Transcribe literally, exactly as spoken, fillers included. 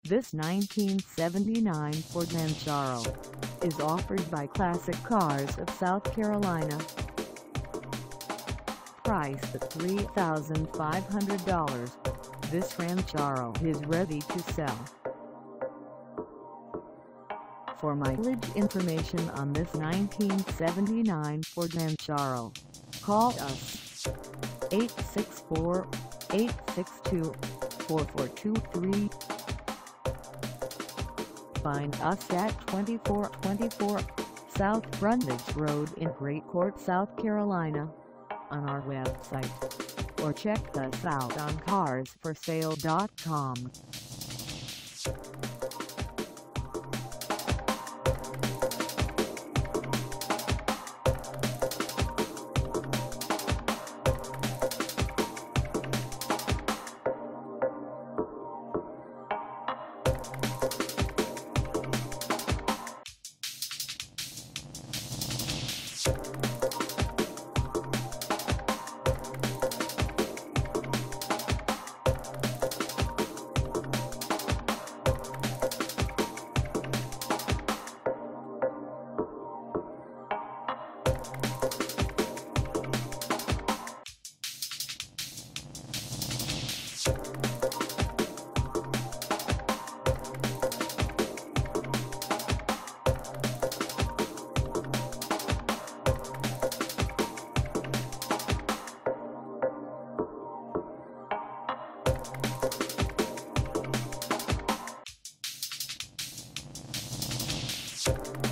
This nineteen seventy-nine Ford Ranchero is offered by Classic Cars of South Carolina. Priced at three thousand five hundred dollars, this Ranchero is ready to sell. For mileage information on this nineteen seventy-nine Ford Ranchero, call us eight six four, eight six two, four four two three. Find us at twenty-four twenty-four South Frontage Road in Great Court, South Carolina, on our website, or check us out on cars for sale dot com. You